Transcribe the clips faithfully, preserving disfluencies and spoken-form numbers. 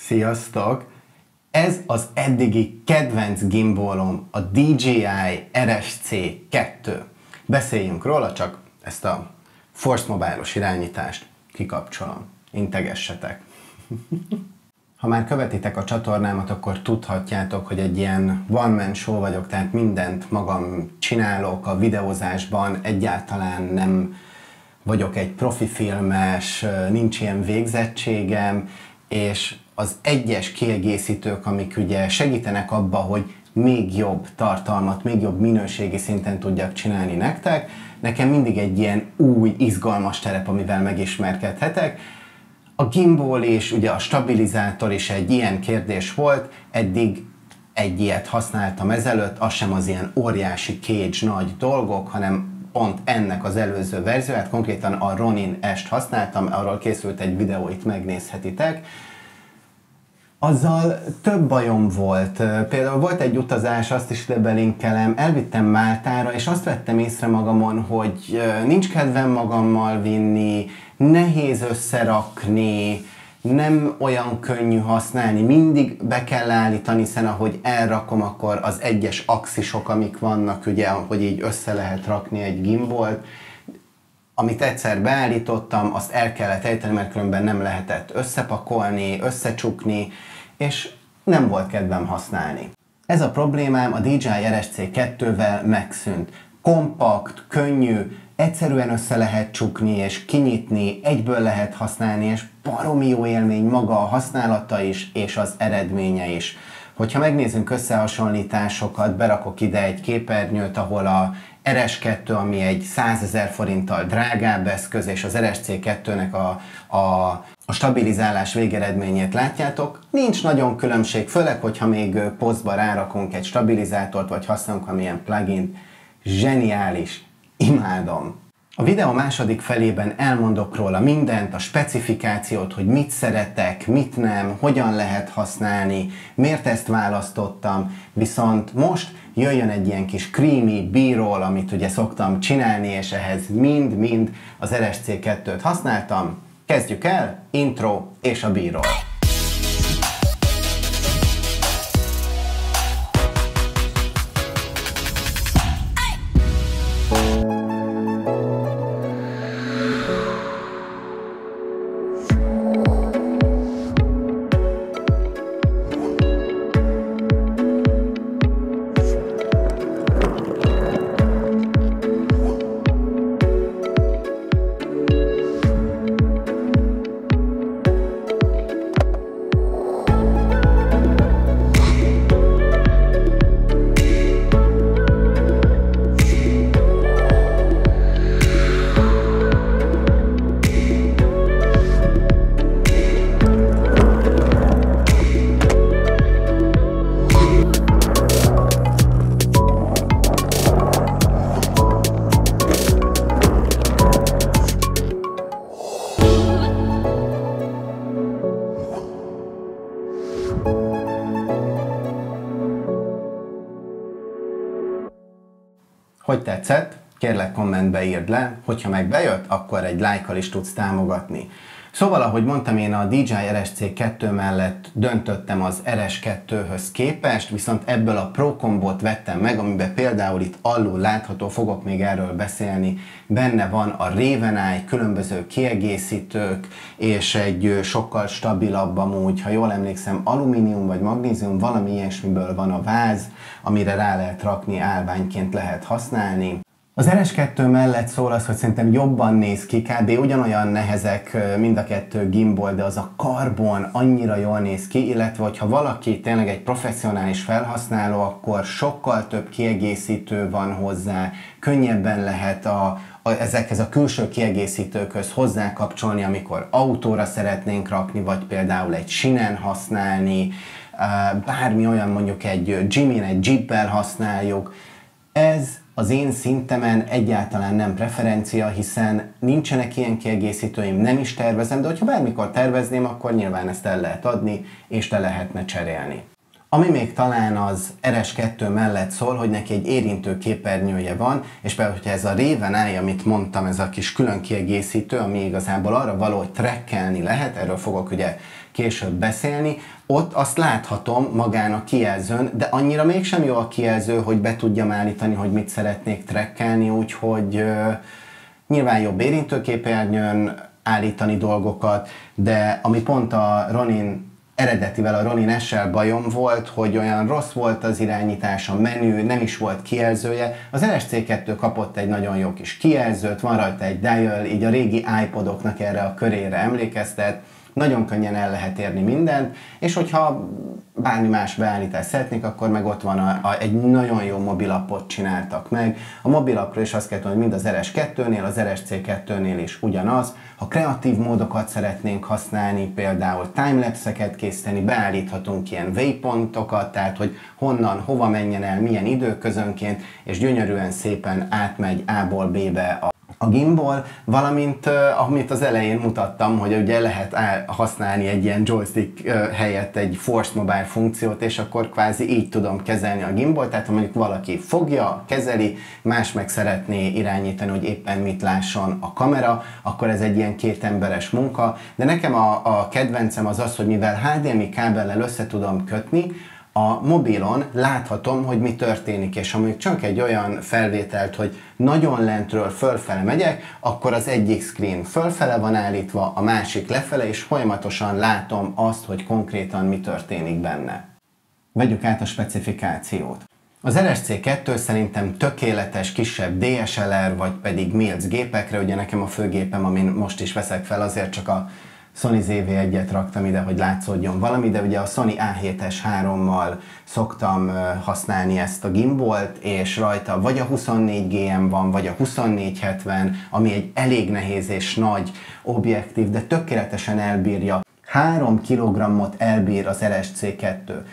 Sziasztok! Ez az eddigi kedvenc gimbalom, a dé jé i er es cé kettő. Beszéljünk róla, csak ezt a Force Mobile-os irányítást kikapcsolom. Integessetek! Ha már követitek a csatornámat, akkor tudhatjátok, hogy egy ilyen one-man show vagyok, tehát mindent magam csinálok a videózásban, egyáltalán nem vagyok egy profi filmes, nincs ilyen végzettségem, és az egyes kiegészítők, amik ugye segítenek abba, hogy még jobb tartalmat, még jobb minőségi szinten tudjak csinálni nektek, nekem mindig egy ilyen új, izgalmas terep, amivel megismerkedhetek. A gimbal és ugye a stabilizátor is egy ilyen kérdés volt, eddig egy ilyet használtam ezelőtt, az sem az ilyen óriási cage nagy dolgok, hanem pont ennek az előző verzióját, konkrétan a Ronin est használtam, arról készült egy videó, itt megnézhetitek. Azzal több bajom volt. Például volt egy utazás, azt is ide belinkelem, elvittem Máltára, és azt vettem észre magamon, hogy nincs kedvem magammal vinni, nehéz összerakni, nem olyan könnyű használni, mindig be kell állítani, hiszen ahogy elrakom, akkor az egyes axisok, amik vannak, ugye, hogy így össze lehet rakni egy gimbalt, amit egyszer beállítottam, azt el kellett ejteni, mert különben nem lehetett összepakolni, összecsukni, és nem volt kedvem használni. Ez a problémám a dé jé i er es cé kettővel megszűnt. Kompakt, könnyű, egyszerűen össze lehet csukni és kinyitni, egyből lehet használni, és baromi jó élmény maga a használata is, és az eredménye is. Hogyha megnézzünk összehasonlításokat, berakok ide egy képernyőt, ahol a er es kettő, ami egy százezer forinttal drágább eszköz, és az er es cé kettőnek a, a, a stabilizálás végeredményét látjátok, nincs nagyon különbség, főleg, hogyha még posztba rárakunk egy stabilizátort, vagy használunk valamilyen plugin, zseniális, imádom. A videó második felében elmondok róla mindent, a specifikációt, hogy mit szeretek, mit nem, hogyan lehet használni, miért ezt választottam, viszont most jöjjön egy ilyen kis creamy b-roll, amit ugye szoktam csinálni, és ehhez mind-mind az er es cé kettőt használtam. Kezdjük el, intro és a b-roll. Hogy tetszett? Kérlek kommentbe írd le, hogyha meg bejött, akkor egy lájkkal is tudsz támogatni. Szóval, ahogy mondtam, én a dé jé i er es cé kettő mellett döntöttem az er es kettőhöz képest, viszont ebből a Pro kombót vettem meg, amiben például itt alul látható, fogok még erről beszélni, benne van a Raven-i, különböző kiegészítők, és egy sokkal stabilabb amúgy, ha jól emlékszem, alumínium vagy magnézium, valami ilyesmiből van a váz, amire rá lehet rakni, állványként lehet használni. Az er es kettő mellett szól az, hogy szerintem jobban néz ki, kb. Ugyanolyan nehezek mind a kettő gimbal, de az a karbon annyira jól néz ki, illetve hogyha valaki tényleg egy professzionális felhasználó, akkor sokkal több kiegészítő van hozzá, könnyebben lehet a, a, ezekhez a külső kiegészítőkhöz hozzá kapcsolni, amikor autóra szeretnénk rakni, vagy például egy sinen használni, bármi olyan, mondjuk egy Jimin, egy Jeeppel használjuk. Ez az én szintemen egyáltalán nem preferencia, hiszen nincsenek ilyen kiegészítőim, nem is tervezem, de hogyha bármikor tervezném, akkor nyilván ezt el lehet adni, és le lehetne cserélni. Ami még talán az er es kettő mellett szól, hogy neki egy érintő képernyője van, és például, hogyha ez a Raven Eye, amit mondtam, ez a kis külön kiegészítő, ami igazából arra való, hogy trackelni lehet, erről fogok ugye később beszélni, ott azt láthatom magán a kijelzőn, de annyira mégsem jó a kijelző, hogy be tudjam állítani, hogy mit szeretnék trackelni, úgyhogy uh, nyilván jobb érintőképernyőn állítani dolgokat, de ami pont a Ronin eredetivel, a Ronin S-sel bajom volt, hogy olyan rossz volt az irányítás, a menü, nem is volt kijelzője. Az er es cé kettő kapott egy nagyon jó kis kijelzőt, van rajta egy dial, így a régi iPodoknak erre a körére emlékeztet, nagyon könnyen el lehet érni mindent, és hogyha bármi más beállítást szeretnék, akkor meg ott van a, a, egy nagyon jó mobilappot csináltak meg. A mobilapról is azt kell tudni, hogy mind az er es kettőnél, az er es cé kettőnél is ugyanaz. Ha kreatív módokat szeretnénk használni, például timelapse-eket készíteni, beállíthatunk ilyen waypointokat, tehát hogy honnan, hova menjen el, milyen időközönként, és gyönyörűen szépen átmegy A-ból B-be a a gimbal, valamint uh, amit az elején mutattam, hogy ugye lehet használni egy ilyen joystick uh, helyett egy Force Mobile funkciót, és akkor kvázi így tudom kezelni a gimbal, tehát ha mondjuk valaki fogja, kezeli, más meg szeretné irányítani, hogy éppen mit lásson a kamera, akkor ez egy ilyen kétemberes munka, de nekem a, a kedvencem az az, hogy mivel há dé em i kábellel össze tudom kötni, a mobilon láthatom, hogy mi történik, és ha mondjuk csak egy olyan felvételt, hogy nagyon lentről fölfele megyek, akkor az egyik screen fölfele van állítva, a másik lefele, és folyamatosan látom azt, hogy konkrétan mi történik benne. Vegyük át a specifikációt. Az er es cé kettő szerintem tökéletes kisebb dé es el er, vagy pedig Mills gépekre, ugye nekem a főgépem, amin most is veszek fel, azért csak a Sony zé vé egyet raktam ide, hogy látszódjon valami, de ugye a Sony á hét es hárommal szoktam használni ezt a gimbalt, és rajta vagy a huszonnégy gé em van, vagy a huszonnégy hetven, ami egy elég nehéz és nagy objektív, de tökéletesen elbírja. három kilogrammot elbír az er es cé kettő.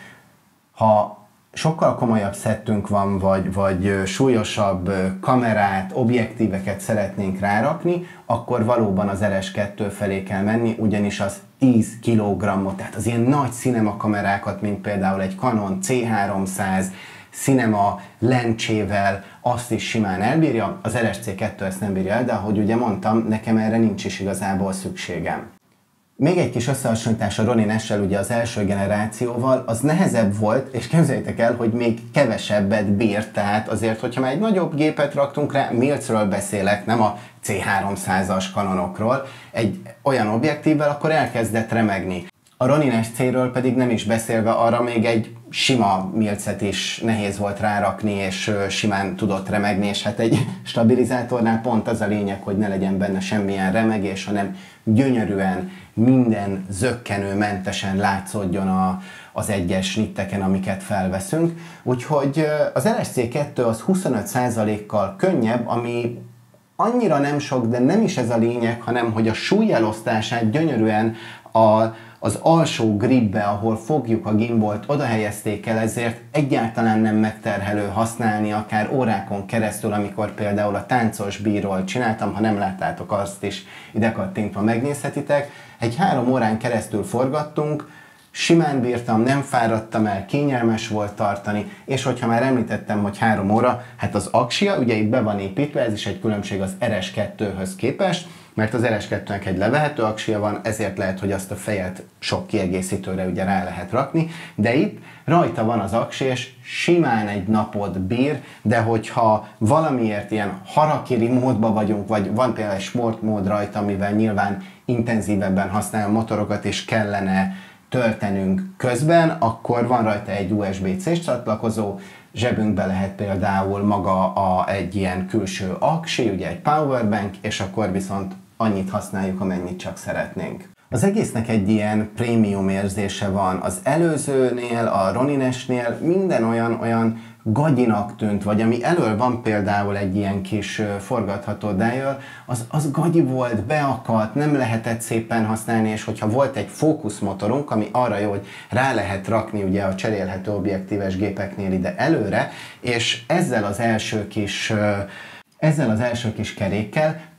Ha sokkal komolyabb szettünk van, vagy, vagy súlyosabb kamerát, objektíveket szeretnénk rárakni, akkor valóban az er es kettő felé kell menni, ugyanis az tíz kilogrammot, tehát az ilyen nagy cinema kamerákat, mint például egy Canon cé háromszáz, cinema lencsével, azt is simán elbírja, az er es cé kettő ezt nem bírja el, de ahogy ugye mondtam, nekem erre nincs is igazából szükségem. Még egy kis összehasonlítás a Ronin S-sel, ugye az első generációval, az nehezebb volt, és képzeljétek el, hogy még kevesebbet bírt, tehát azért, hogyha már egy nagyobb gépet raktunk rá, Millsről beszélek, nem a cé háromszázas Canonokról, egy olyan objektívvel, akkor elkezdett remegni. A Ronin es cé-ről pedig nem is beszélve, arra még egy sima Millset is nehéz volt rárakni, és simán tudott remegni, és hát egy stabilizátornál pont az a lényeg, hogy ne legyen benne semmilyen remegés, hanem gyönyörűen, minden zökkenőmentesen látszódjon a, az egyes snitteken, amiket felveszünk. Úgyhogy az er es cé kettő az huszonöt százalékkal könnyebb, ami annyira nem sok, de nem is ez a lényeg, hanem hogy a súlyelosztását gyönyörűen a az alsó gripbe, ahol fogjuk a gimbalt, oda helyezték el, ezért egyáltalán nem megterhelő használni, akár órákon keresztül, amikor például a táncos bíról csináltam, ha nem láttátok, azt is ide kattintva megnézhetitek. Egy három órán keresztül forgattunk, simán bírtam, nem fáradtam el, kényelmes volt tartani, és hogyha már említettem, hogy három óra, hát az aksia, ugye itt be van építve, ez is egy különbség az er es kettőhöz képest, mert az er es kettőnek egy levehető aksia van, ezért lehet, hogy azt a fejet sok kiegészítőre ugye rá lehet rakni, de itt rajta van az aksi, és simán egy napot bír, de hogyha valamiért ilyen harakiri módban vagyunk, vagy van például egy sportmód rajta, amivel nyilván intenzívebben használ a motorokat, és kellene töltenünk közben, akkor van rajta egy u es bé cés csatlakozó, zsebünkbe lehet például maga a, egy ilyen külső aksi, ugye egy powerbank, és akkor viszont annyit használjuk, amennyit csak szeretnénk. Az egésznek egy ilyen prémium érzése van. Az előzőnél, a Ronin S-nél minden olyan, olyan gagyinak tűnt, vagy ami elől van például egy ilyen kis forgatható dial, az, az gagyi volt, beakadt, nem lehetett szépen használni, és hogyha volt egy fókuszmotorunk, ami arra jó, hogy rá lehet rakni ugye a cserélhető objektíves gépeknél ide előre, és ezzel az első kis Ezzel az első kis kerékkel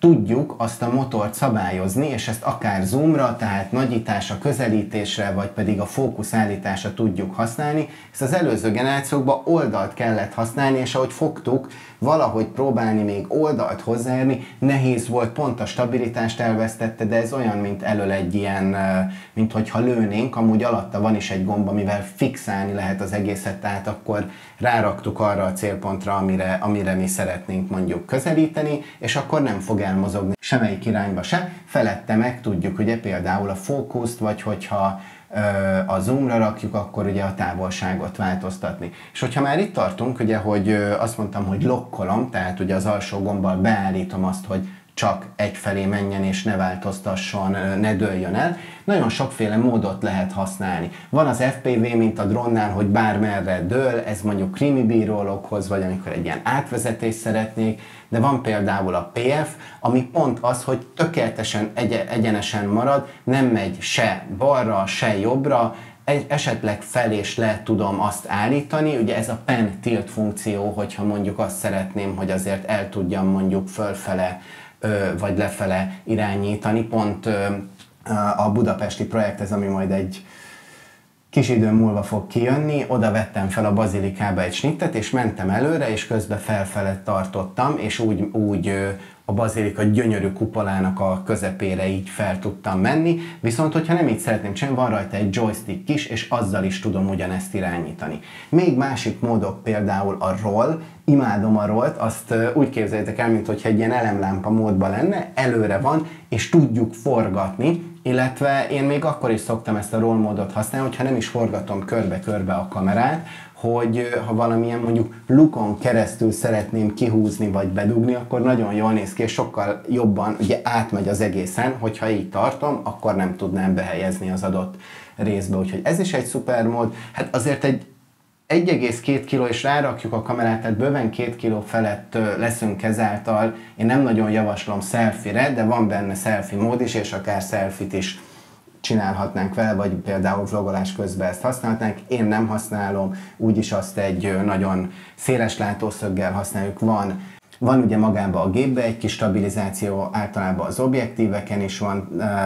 tudjuk azt a motort szabályozni, és ezt akár zoomra, tehát nagyításra, közelítésre, vagy pedig a fókuszállításra tudjuk használni. Ezt az előző generációkban oldalt kellett használni, és ahogy fogtuk, valahogy próbálni még oldalt hozzáérni, nehéz volt, pont a stabilitást elvesztette, de ez olyan, mint elől egy ilyen, mint hogyha lőnénk, amúgy alatta van is egy gomb, amivel fixálni lehet az egészet, tehát akkor ráraktuk arra a célpontra, amire, amire mi szeretnénk mondjuk közelíteni, és akkor nem fog elmozogni semmelyik irányba se, felette meg tudjuk ugye például a fókuszt, vagy hogyha a zoomra rakjuk, akkor ugye a távolságot változtatni. És hogyha már itt tartunk, ugye, hogy azt mondtam, hogy lokkolom, tehát ugye az alsó gombbal beállítom azt, hogy csak egyfelé menjen és ne változtasson, ne dőljön el. Nagyon sokféle módot lehet használni. Van az ef pé vé, mint a drónnál, hogy bármerre dől, ez mondjuk krimi bírólókhoz, vagy amikor egy ilyen átvezetést szeretnék, de van például a pé ef, ami pont az, hogy tökéletesen egy egyenesen marad, nem megy se balra, se jobbra, egy, esetleg fel és le tudom azt állítani, ugye ez a pen tilt funkció, hogyha mondjuk azt szeretném, hogy azért el tudjam mondjuk fölfele vagy lefele irányítani. Pont a budapesti projekt, ez ami majd egy kis időn múlva fog kijönni, oda vettem fel a bazilikába egy snittet, és mentem előre, és közben felfele tartottam, és úgy, úgy a bazilika gyönyörű kupolának a közepére így fel tudtam menni, viszont hogyha nem így szeretném csinálni, van rajta egy joystick is, és azzal is tudom ugyanezt irányítani. Még másik módok például a roll, imádom a rollt, azt úgy képzeljétek el, mintha egy ilyen elemlámpa módban lenne, előre van, és tudjuk forgatni, illetve én még akkor is szoktam ezt a roll módot használni, hogyha nem is forgatom körbe-körbe a kamerát, hogy ha valamilyen mondjuk lukon keresztül szeretném kihúzni vagy bedugni, akkor nagyon jól néz ki, és sokkal jobban ugye átmegy az egészen, hogyha így tartom, akkor nem tudnám behelyezni az adott részbe. Úgyhogy ez is egy szuper mód. Hát azért egy egy egész két kiló és rárakjuk a kamerát, tehát bőven két kiló felett leszünk ezáltal. Én nem nagyon javaslom selfie-re, de van benne selfie mód is, és akár selfie-t is csinálhatnánk vele, vagy például vlogolás közben ezt használhatnánk. Én nem használom, úgyis azt egy nagyon széles látószöggel használjuk. Van, van ugye magában a gépbe egy kis stabilizáció, általában az objektíveken is van,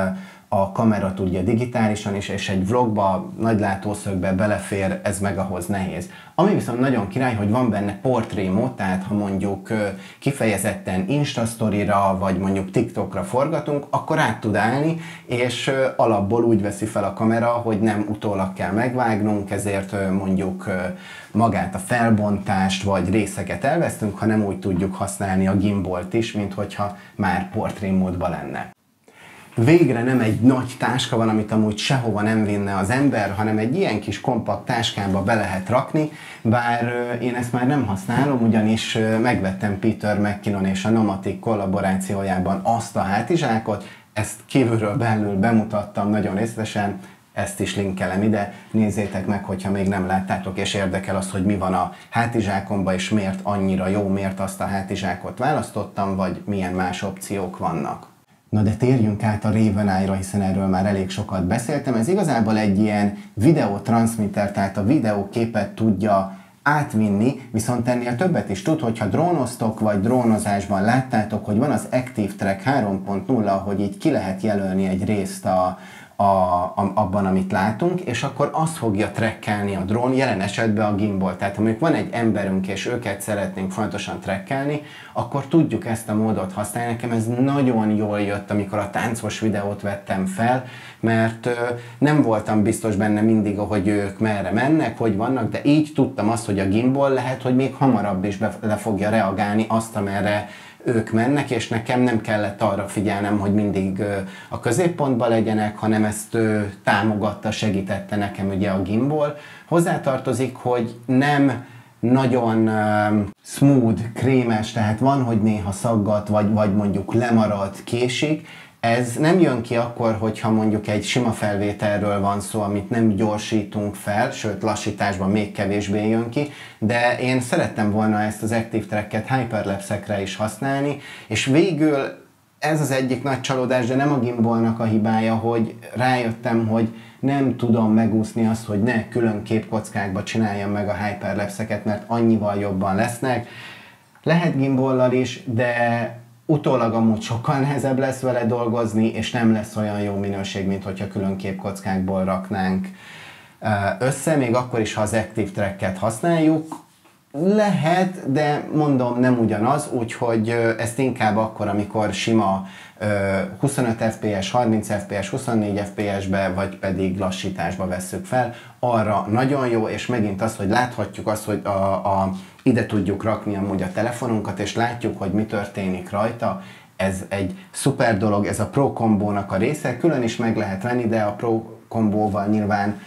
a kamera tudja digitálisan is, és egy vlogba, nagy látószögbe belefér, ez meg ahhoz nehéz. Ami viszont nagyon király, hogy van benne portré mód, tehát ha mondjuk kifejezetten Instastory-ra, vagy mondjuk TikTokra forgatunk, akkor át tud állni, és alapból úgy veszi fel a kamera, hogy nem utólag kell megvágnunk, ezért mondjuk magát a felbontást, vagy részeket elvesztünk, hanem úgy tudjuk használni a gimbalt is, mint hogyha már portré módban lenne. Végre nem egy nagy táska van, amit amúgy sehova nem vinne az ember, hanem egy ilyen kis kompakt táskába be lehet rakni, bár én ezt már nem használom, ugyanis megvettem Peter McKinnon és a Nomatic kollaborációjában azt a hátizsákot, ezt kívülről belül bemutattam nagyon részletesen, ezt is linkelem ide, nézzétek meg, hogyha még nem láttátok, és érdekel az, hogy mi van a hátizsákomban, és miért annyira jó, miért azt a hátizsákot választottam, vagy milyen más opciók vannak. Na de térjünk át a Raven Eye-ra, hiszen erről már elég sokat beszéltem. Ez igazából egy ilyen videótranszmitter, tehát a videóképet tudja átvinni, viszont ennél többet is tud, hogyha drónoztok, vagy drónozásban láttátok, hogy van az Active Track három pont nulla, hogy így ki lehet jelölni egy részt a, a, a, abban, amit látunk, és akkor azt fogja trackelni a drón, jelen esetben a gimbal. Tehát ha mondjuk van egy emberünk, és őket szeretnénk fontosan trackelni, akkor tudjuk ezt a módot használni. Nekem ez nagyon jól jött, amikor a táncos videót vettem fel, mert ö, nem voltam biztos benne mindig, hogy ők merre mennek, hogy vannak, de így tudtam azt, hogy a gimbal lehet, hogy még hamarabb is be, le fogja reagálni azt, amerre ők mennek, és nekem nem kellett arra figyelnem, hogy mindig ö, a középpontban legyenek, hanem ezt ö, támogatta, segítette nekem ugye a gimbal. Hozzátartozik, hogy nem nagyon uh, smooth, krémes, tehát van, hogy néha szaggat, vagy, vagy mondjuk lemarad, késik. Ez nem jön ki akkor, hogyha mondjuk egy sima felvételről van szó, amit nem gyorsítunk fel, sőt lassításban még kevésbé jön ki, de én szerettem volna ezt az Active Tracket hyperlapse-ekre is használni, és végül ez az egyik nagy csalódás, de nem a gimbalnak a hibája, hogy rájöttem, hogy nem tudom megúszni azt, hogy ne külön képkockákba csináljam meg a hyperlapse-eket, mert annyival jobban lesznek. Lehet gimballal is, de utólag amúgy sokkal nehezebb lesz vele dolgozni, és nem lesz olyan jó minőség, mint hogyha külön képkockákból raknánk össze, még akkor is, ha az Active Tracket használjuk. Lehet, de mondom, nem ugyanaz, úgyhogy ezt inkább akkor, amikor sima huszonöt ef pé es, harminc ef pé es, huszonnégy ef pé es-be, vagy pedig lassításba vesszük fel, arra nagyon jó, és megint az, hogy láthatjuk azt, hogy a, a, ide tudjuk rakni amúgy a telefonunkat, és látjuk, hogy mi történik rajta. Ez egy szuper dolog, ez a Pro kombónak a része, külön is meg lehet venni, de a Pro kombóval nyilván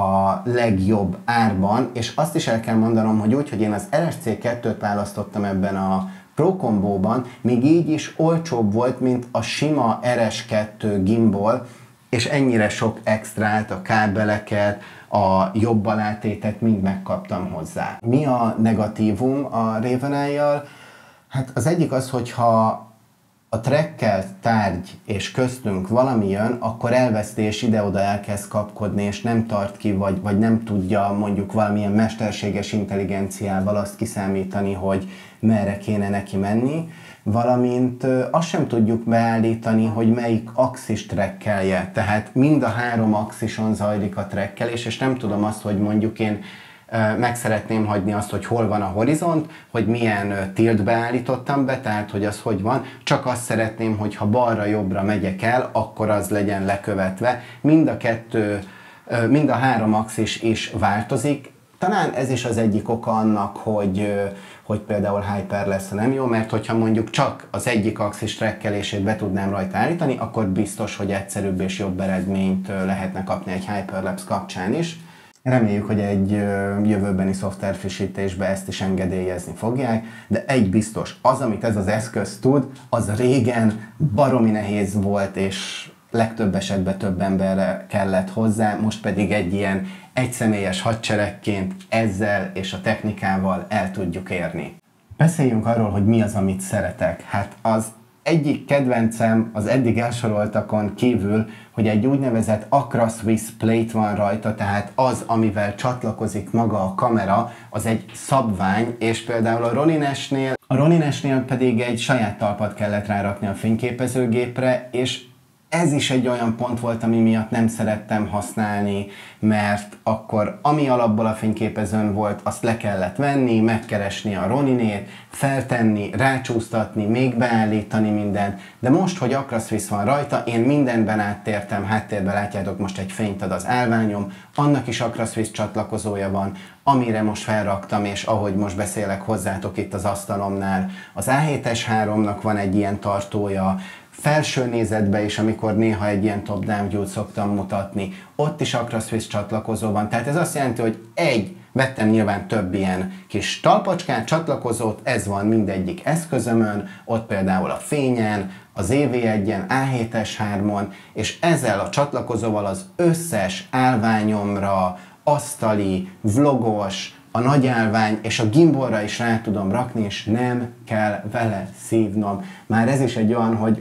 a legjobb árban, és azt is el kell mondanom, hogy úgy, hogy én az er es cé kettőt választottam ebben a Pro kombóban, még így is olcsóbb volt, mint a sima er es kettő gimbal, és ennyire sok extrát, a kábeleket, a jobb alátétet mind megkaptam hozzá. Mi a negatívum a Raven-jal? Hát az egyik az, hogyha a trackelt tárgy és köztünk valami jön, akkor elveszti és ide-oda elkezd kapkodni, és nem tart ki, vagy, vagy nem tudja mondjuk valamilyen mesterséges intelligenciával azt kiszámítani, hogy merre kéne neki menni, valamint azt sem tudjuk beállítani, hogy melyik axis trackelje. Tehát mind a három axison zajlik a trackelés, és nem tudom azt, hogy mondjuk én meg szeretném hagyni azt, hogy hol van a horizont, hogy milyen tilt beállítottam be, tehát hogy az hogy van, csak azt szeretném, hogy ha balra-jobbra megyek el, akkor az legyen lekövetve. Mind a kettő, mind a három axis is változik. Talán ez is az egyik oka annak, hogy, hogy például Hyperlapse nem jó, mert hogyha mondjuk csak az egyik axis trackelését be tudnám rajta állítani, akkor biztos, hogy egyszerűbb és jobb eredményt lehetne kapni egy Hyperlapse kapcsán is. Reméljük, hogy egy jövőbeni szoftverfrissítésbe ezt is engedélyezni fogják, de egy biztos, az, amit ez az eszköz tud, az régen baromi nehéz volt, és legtöbb esetben több emberre kellett hozzá, most pedig egy ilyen egyszemélyes hadseregként ezzel és a technikával el tudjuk érni. Beszéljünk arról, hogy mi az, amit szeretek. Hát az egyik kedvencem az eddig elsoroltakon kívül, hogy egy úgynevezett Acra Swiss plate van rajta, tehát az, amivel csatlakozik maga a kamera, az egy szabvány, és például a Ronin-esnél, a Ronin-esnél pedig egy saját talpat kellett rárakni a fényképezőgépre, és ez is egy olyan pont volt, ami miatt nem szerettem használni, mert akkor ami alapból a fényképezőn volt, azt le kellett venni, megkeresni a Roninét, feltenni, rácsúsztatni, még beállítani mindent, de most, hogy Acra Swiss van rajta, én mindenben áttértem, háttérben látjátok, most egy fényt ad az állványom, annak is Acra Swiss csatlakozója van, amire most felraktam, és ahogy most beszélek hozzátok itt az asztalomnál, az á hét es háromnak van egy ilyen tartója, felső nézetbe is, amikor néha egy ilyen top-down view-t szoktam mutatni, ott is Acra Swiss csatlakozó van, tehát ez azt jelenti, hogy egy, vettem nyilván több ilyen kis talpacskát, csatlakozót, ez van mindegyik eszközömön, ott például a fényen, az é vé egyen, á hét es hármon, és ezzel a csatlakozóval az összes állványomra, asztali, vlogos, a nagy állvány és a gimbalra is rá tudom rakni, és nem kell vele szívnom. Már ez is egy olyan, hogy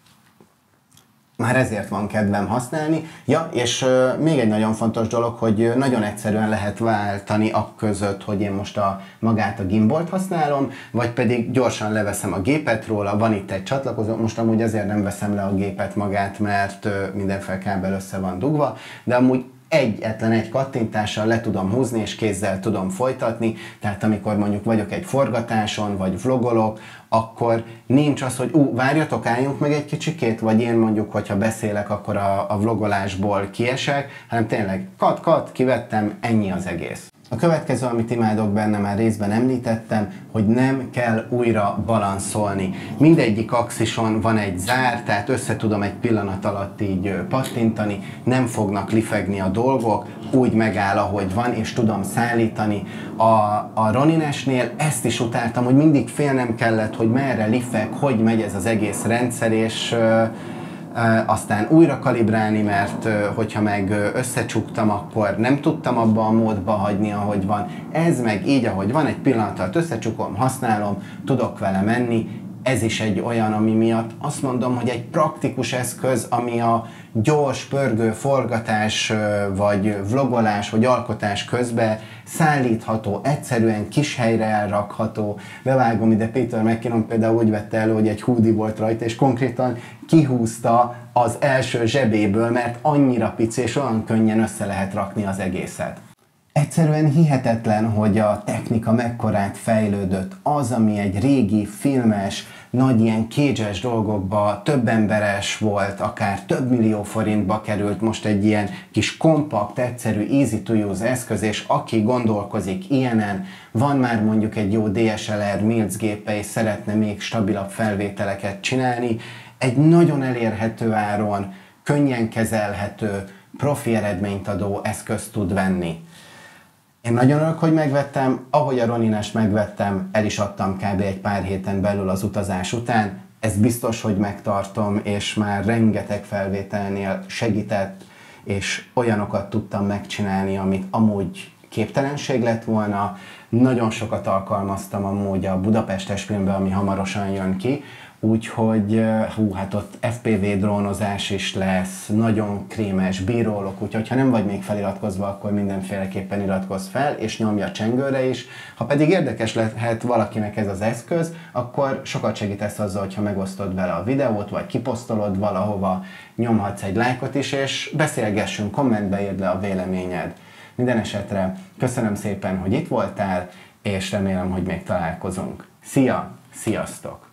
már ezért van kedvem használni. Ja, és uh, még egy nagyon fontos dolog, hogy nagyon egyszerűen lehet váltani a között, hogy én most a, magát a gimbalt használom, vagy pedig gyorsan leveszem a gépet róla, van itt egy csatlakozó, most amúgy azért nem veszem le a gépet magát, mert uh, mindenféle kábel össze van dugva, de amúgy egyetlen egy kattintással le tudom húzni, és kézzel tudom folytatni, tehát amikor mondjuk vagyok egy forgatáson, vagy vlogolok, akkor nincs az, hogy ú, várjatok, álljunk meg egy kicsikét, vagy én mondjuk, hogyha beszélek, akkor a, a vlogolásból kiesek, hanem tényleg kat-kat, kivettem, ennyi az egész. A következő, amit imádok benne, már részben említettem, hogy nem kell újra balanszolni. Mindegyik axison van egy zár, tehát össze tudom egy pillanat alatt így pattintani, nem fognak lifegni a dolgok, úgy megáll, ahogy van, és tudom szállítani. A, a Ronin-esnél ezt is utáltam, hogy mindig félnem kellett, hogy merre lifeg, hogy megy ez az egész rendszer, és aztán újra kalibrálni, mert hogyha meg összecsuktam, akkor nem tudtam abba a módba hagyni, ahogy van. Ez meg így, ahogy van, egy pillanat alatt összecsukom, használom, tudok vele menni. ez is egy olyan, ami miatt azt mondom, hogy egy praktikus eszköz, ami a gyors, pörgő forgatás, vagy vlogolás, vagy alkotás közben szállítható, egyszerűen kis helyre elrakható. Bevágom ide, Peter McKinnon például úgy vette elő, hogy egy hoodie volt rajta, és konkrétan kihúzta az első zsebéből, mert annyira pici, és olyan könnyen össze lehet rakni az egészet. Egyszerűen hihetetlen, hogy a technika mekkorát fejlődött. Az, ami egy régi, filmes, nagy ilyen kézes dolgokba több emberes volt, akár több millió forintba került, most egy ilyen kis kompakt, egyszerű, easy to use eszköz, és aki gondolkozik ilyenen, van már mondjuk egy jó dé es el er Mills gépe, és szeretne még stabilabb felvételeket csinálni, egy nagyon elérhető áron, könnyen kezelhető, profi eredményt adó eszközt tud venni. Én nagyon örülök, hogy megvettem, ahogy a Roninest megvettem, el is adtam kb. Egy pár héten belül az utazás után. Ez biztos, hogy megtartom, és már rengeteg felvételnél segített, és olyanokat tudtam megcsinálni, amit amúgy képtelenség lett volna. Nagyon sokat alkalmaztam amúgy a Budapestes filmbe, ami hamarosan jön ki, úgyhogy hú, hát ott ef pé vé drónozás is lesz, nagyon krémes, bírólok, úgyhogy ha nem vagy még feliratkozva, akkor mindenféleképpen iratkozz fel, és nyomj a csengőre is. Ha pedig érdekes lehet valakinek ez az eszköz, akkor sokat segítesz azzal, hogyha megosztod vele a videót, vagy kiposztolod valahova, nyomhatsz egy lájkot is, és beszélgessünk, kommentbe írd le a véleményed. Minden esetre köszönöm szépen, hogy itt voltál, és remélem, hogy még találkozunk. Szia! Sziasztok!